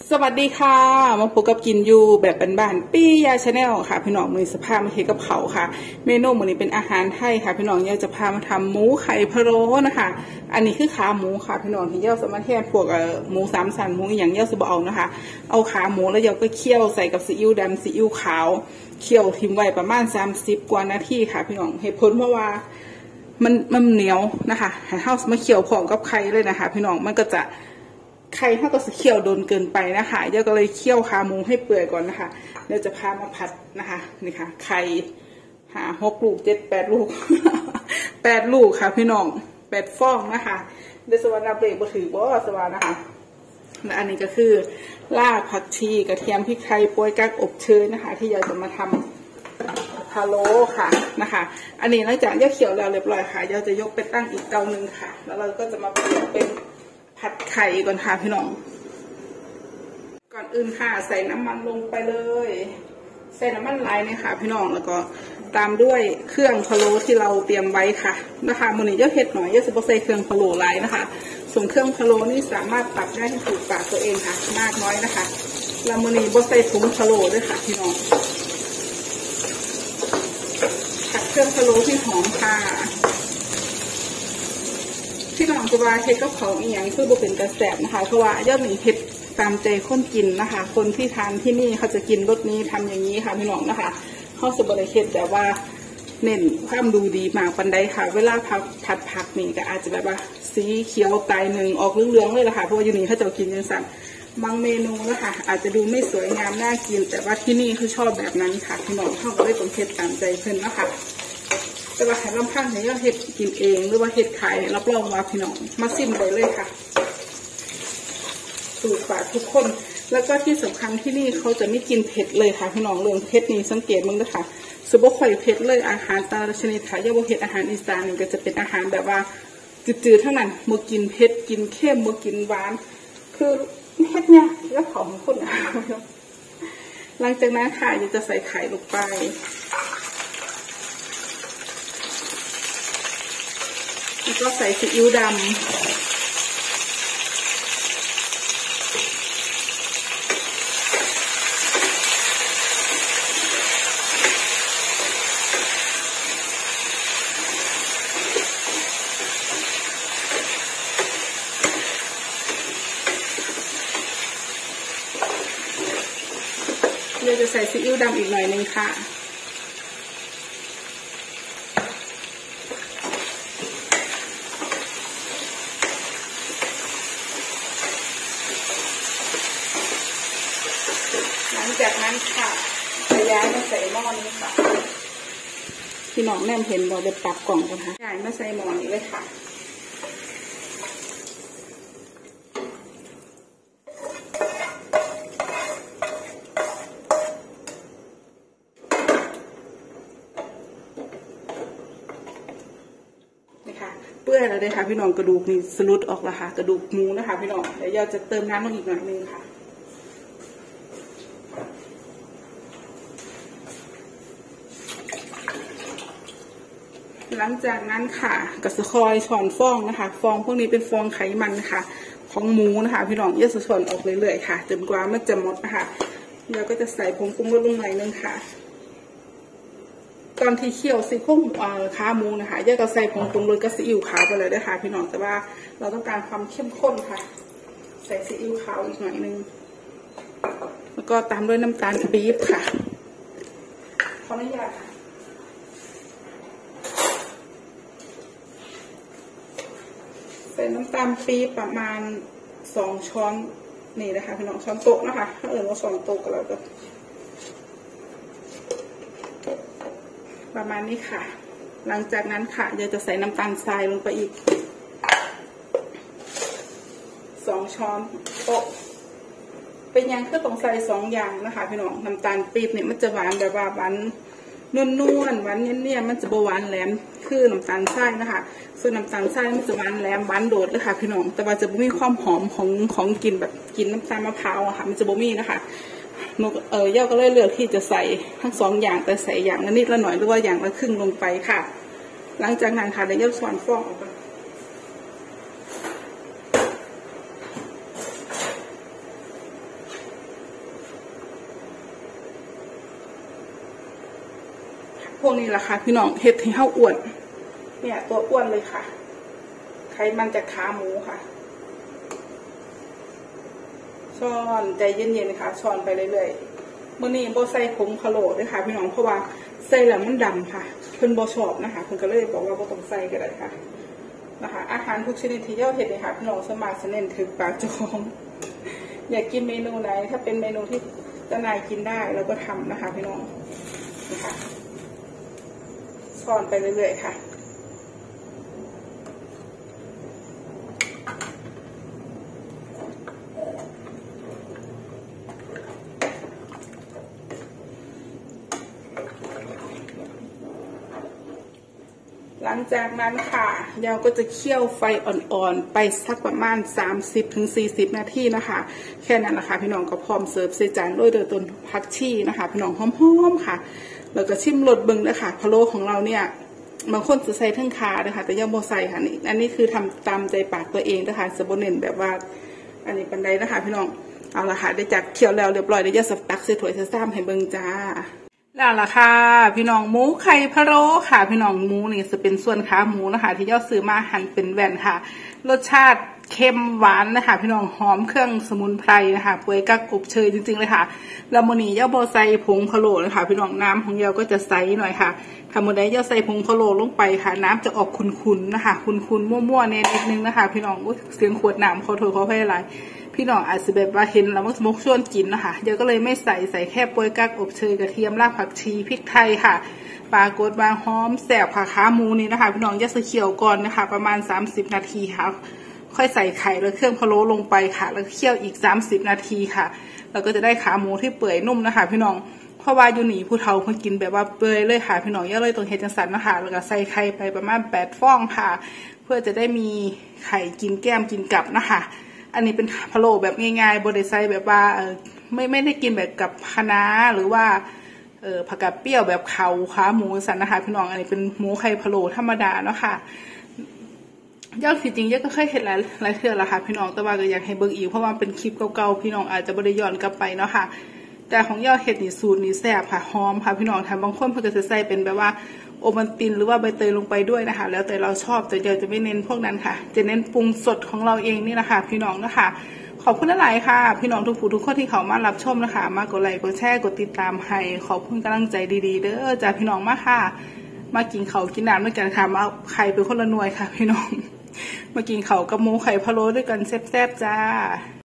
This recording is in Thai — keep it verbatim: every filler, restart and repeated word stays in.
สวัสดีค่ะมาพบกับกินยูแบบบ้านๆปี้ยาชาแนลค่ะพี่น้องมือสภาพมาเทกับเขาค่ะเมนูมื้อนี้เป็นอาหารไทยค่ะพี่น้องอยากจะพามาทำหมูไข่พะโล้นะคะอันนี้คือขาหมูค่ะพี่น้องที่เย่าสมาเทศพวกหมูสามสันหมูอย่างเย่าสบเอานะคะเอาขาหมูแล้วเย่าก็เคี่ยวใส่กับซีอิ๊วดำซีอิ๊วขาวเคี่ยวทิ้งไว้ประมาณสามสิบกว่านาทีค่ะพี่น้องเหตุผลเพราะว่ามันมันเหนียวนะคะให้เฮามาเคี่ยวพร้อมกับไข่เลยนะคะพี่น้องมันก็จะไข่ถ้าก็จะเคี่ยวโดนเกินไปนะคะเดี๋ยวก็เลยเคี่ยวขาหมูให้เปื่อยก่อนนะคะเดี๋ยวจะพามาผัดนะคะนี่ค่ะไข่หาหกลูกเจ็ดแปดลูก แปดลูกค่ะพี่น้องแปดฟองนะคะเดี๋ยวสวรรค์เบรกมาถือว่าสวรรค์นะคะและอันนี้ก็คือรากผักชีกระเทียมพริกไทยโป๊ยกั๊กอบเชยนะคะที่เราจะมาทำพะโล้ค่ะนะคะอันนี้หลังจากย่าเคี่ยวแล้วเรียบร้อยค่ะย่าจะยกไปตั้งอีกเตาหนึ่งค่ะแล้วเราก็จะมาเปลี่ยนเป็นผัดไข่ก่อนค่ะพี่น้องก่อนอื่นค่ะใส่น้ำมันลงไปเลยใส่น้ำมันลายเนี่ยค่ะพี่น้องแล้วก็ตามด้วยเครื่องพะโล้ที่เราเตรียมไว้ค่ะนะคะมื้อนี้เยอะเห็ดหน่อยเยอะสิบใส่เครื่องพะโล้ลายนะคะส่วนเครื่องพะโล้นี่สามารถปรับได้ให้ถูกปากตัวเองค่ะมากน้อยนะคะแล้วมื้อนี้บ่ใส่ผงพะโล้ด้วยค่ะพี่น้องผัดเครื่องพะโล้ที่หอมค่ะที่น้องจะว่าเฮ็ดกับเขาอีหยังคือบ่เป็นกระแสนะคะเพราะว่าย่อมมีเฮ็ดตามใจคนกินนะคะคนที่ทานที่นี่เขาจะกินรสนี้ทำอย่างนี้ค่ะพี่น้องนะคะเขาจะบริเฮ็ดแต่ว่าเน้นความดูดีมากปันใดค่ะเวลาผัดผัดผักนี่ก็อาจจะแบบว่าสีเขียวตายหนึ่งออกเหลืองๆเลยล่ะค่ะเพราะว่าอยู่นี่เขาจะกินยังสั่งบางเมนูนะคะอาจจะดูไม่สวยงามน่ากินแต่ว่าที่นี่เขาชอบแบบนั้นค่ะพี่น้องเขาก็เลยต้องเฮ็ดตามใจเพิ่นนะคะแต่ว่าให้ลำพังให้ย่าเฮ็ดกินเองหรือว่าเฮ็ดขายรับรองว่าพี่น้องมาซิมได้เลยค่ะถูกปากทุกคนแล้วก็ที่สำคัญที่นี่เขาจะไม่กินเผ็ดเลยค่ะพี่น้องเรื่องเผ็ดนี่สังเกตมึงด้วยค่ะสมบูรณ์ข่อยเผ็ดเลยอาหารตาชนิดค่ะย่าบ่เฮ็ดอาหารอีสานนี่ก็จะเป็นอาหารแบบว่าจืดๆเท่านั้นบ่กินเผ็ดกินเข้มบ่กินหวานคือเฮ็ดเนี่ยแล้วเผาของคนนะหลังจากนั้นค่ะจะใส่ไข่ลงไปแล้วก็ใส่ซีอิ๊วดำเราจะใส่ซีอิ๊วดำอีกหน่อยนึงค่ะหลังจากนั้นค่ะจะย้ายมาใส่หม้อนี้ค่ะพี่น้องแนมเห็นเราจะปรับกล่องกันค่ะย้ายมาใส่หม้อนี้เลยค่ะเปื่อยแล้วเลยค่ะพี่น้องกระดูกนี่สลุดออกแล้วค่ะกระดูกหมูนะคะพี่น้องเดี๋ยวเราจะเติมน้ำลงอีกหน่อยนึงค่ะหลังจากนั้นค่ะกระสคอยช้อนฟองนะคะฟองพวกนี้เป็นฟองไขมันค่ะของหมูนะคะพี่น้องเยอะส่วนออกเรื่อยๆค่ะจนกว่ามันจะหมดนะคะเราก็จะใส่ผงปรุงรสลงหน่อยนึงค่ะตอนที่เคี่ยวซีโครงขาหมูนะคะย่าก็ใส่ผงปรุงรสกับซีอิ๊วขาวไปเลยด้วยค่ะพี่น้องแต่ว่าเราต้องการความเข้มข้นค่ะใส่ซีอิ๊วขาวอีกหน่อยนึงแล้วก็ตามด้วยน้ำตาลปี๊บค่ะขออนุญาตค่ะใส่น้ำตาลปี๊บประมาณสองช้อนนี่นะคะพี่น้องช้อนโต๊ะนะคะถ้าเอ่ยว่าสองโต๊ะก็แล้วกันประมาณนี้ค่ะหลังจากนั้นค่ะเดี๋ยวจะใส่น้ำตาลทรายลงไปอีกสองช้อนโต๊ะเป็นยังคือต้องใส่สองอย่างนะคะพี่น้องน้ำตาลปี๊บเนี่ยมันจะหวานแบบว่าหวานนวลๆหวานเนี่ยมันจะบหวานแหลมคือน้ำตาลทรายนะคะส่วนน้ำตาลทรายมันจะหวานแหลมหวานโดดเลยค่ะพี่น้องแต่ว่าจะบ่มีความหอมของของกินแบบกินน้ำตาลมะพร้าวอะค่ะมันจะบ่มีนะคะนกเออย่าก็เลยเลือกที่จะใส่ทั้งสองอย่างแต่ใส่อย่างละนิดละหน่อยหรือว่าอย่างละครึ่งลงไปค่ะหลังจากนั้นค่ะเดี๋ยวย่าช้อนฟองออกไป พพวกนี้แหละค่ะพี่น้องเห็ดให้เฮาอ้วนเนี่ยตัวอ้วนเลยค่ะไขมันจากขาหมูค่ะช้อนใจเย็นๆค่ะช้อนไปเรื่อยๆมื้อนี้โบใส่ผงพะโล้ด้วยค่ะพี่น้องเพราะว่าใส่แล้วมันดำค่ะเพิ่นโบชอบนะคะเพิ่นก็เลยบอกว่าโบต้องใส่ก็ได้ค่ะนะคะอาหารทุกชนิดที่เย่าเห็ดเลยค่ะพี่น้องสมาร์ทเน้นถึงปากจองอยากกินเมนูไหนถ้าเป็นเมนูที่เจ้านายกินได้เราก็ทำนะคะพี่น้องนะคะช้อนไปเรื่อยๆค่ะหลังจากนั้นค่ะเราก็จะเคี่ยวไฟอ่อนๆไปสักประมาณ สามสิบถึงสี่สิบ นาทีนะคะแค่นั้นแหละค่ะพี่น้องก็พร้อมเสิร์ฟใส่จานด้วยโดยต้นผักชีนะคะพี่น้องหอมๆค่ะแล้วก็ชิมรสเบิ่งเลยค่ะพะโล้ของเราเนี่ยบางคนจะใส่ทั้งขาเลยค่ะแต่ยังบ่ใส่ค่ะนี่อันนี้คือทำตามใจปากตัวเองนะคะสบเน้นแบบว่าอันนี้ปันไดนะคะพี่น้องเอาละค่ะได้จากเคี่ยวแล้วเรียบร้อยได้จะสับตักใส่ถ้วยใส่ซ้ำให้เบิ่งจ้าแล้วล่ะค่ะพี่น้องหมูไข่พะโล้ค่ะพี่น้องหมูนี่จะเป็นส่วนขาหมูนะคะที่เจ้าซื้อมาหั่นเป็นแว่นค่ะรสชาติเค็มหวานนะคะพี่น้องหอมเครื่องสมุนไพรนะคะเปื่อยกักอบเชยจริงๆเลยค่ะแล้วมื้อนี้เจ้าโบใส่ผงพะโล้นะคะพี่น้องน้ำของเจ้าก็จะใสหน่อยค่ะถ้ามื้อใดเจ้าใส่ผงพะโล้ลงไปค่ะน้ำจะออกขุ่นๆนะคะขุ่นๆมั่วๆนิดนึงนะคะพี่น้องเสียงขวดน้ำขอโทษขออภัยหลายพี่น้องอาจจะแบบว่าเห็นแล้วมันมุกชวนกินนะคะเดี๋ยวก็เลยไม่ใส่ใส่แค่โปรยกักอบเชยกระเทียมรากผักชีพริกไทยค่ะปลากดบางหอมแสบค่ะขาหมูนี่นะคะพี่น้องยัดเคี่ยวก่อนนะคะประมาณสามสิบนาทีค่ะค่อยใส่ไข่และเครื่องพะโล้ลงไปค่ะแล้วเคี่ยวอีกสามสิบนาทีค่ะเราก็จะได้ขาหมูที่เปื่อยนุ่มนะคะพี่น้องเพราะว่าอยู่หนีผู้เฒ่าเขากินแบบว่าเปื่อยเลยค่ะพี่น้องย่าเลยตรงเฮ็ดจังสันนะคะแล้วก็ใส่ไข่ไปประมาณแปดฟองค่ะเพื่อจะได้มีไข่กินแก้มกินกับนะคะอันนี้เป็นพะโล้แบบง่ายๆบดไซแบบว่าเออไม่ไม่ได้กินแบบกับคะน้าหรือว่าเออผักกาดเปรี้ยวแบบเขาขาหมูสันนะคะพี่น้องอันนี้เป็นหมูไข่พะโล้ธรรมดาเนาะค่ะยอดจริงๆยอดก็เคยเห็นหลายหลายเทื่อแล้วค่ะพี่น้องแต่ว่าก็อยากให้เบิ่งอีกเพราะว่าเป็นคลิปเก่าๆพี่น้องอาจจะบริย้อนกลับไปเนาะค่ะแต่ของยอดเห็ดนี่สูตรนี่แซ่บค่ะหอมค่ะพี่น้องทำบางคนเพิ่งจะใส่เป็นแบบว่าโอมันตินหรือว่าใบเตยลงไปด้วยนะคะแล้วแต่เราชอบแต่เดี๋ยวจะไม่เน้นพวกนั้นค่ะจะเน้นปรุงสดของเราเองนี่นะคะพี่น้องนะคะขอบคุณหลายค่ะพี่น้องทุกผู้ทุกคนที่เขามารับชมนะคะมากดไลค์กดแชร์กดติดตามให้ขอบคุณกำลังใจดีๆเด้อจ้าพี่น้องมากค่ะมากินเขากินน้ำด้วยกันค่ะมาไข่เป็นคนละหน่วยค่ะพี่น้องมากินเขากับหมูไข่พะโล้ด้วยกันแซ่บๆจ้า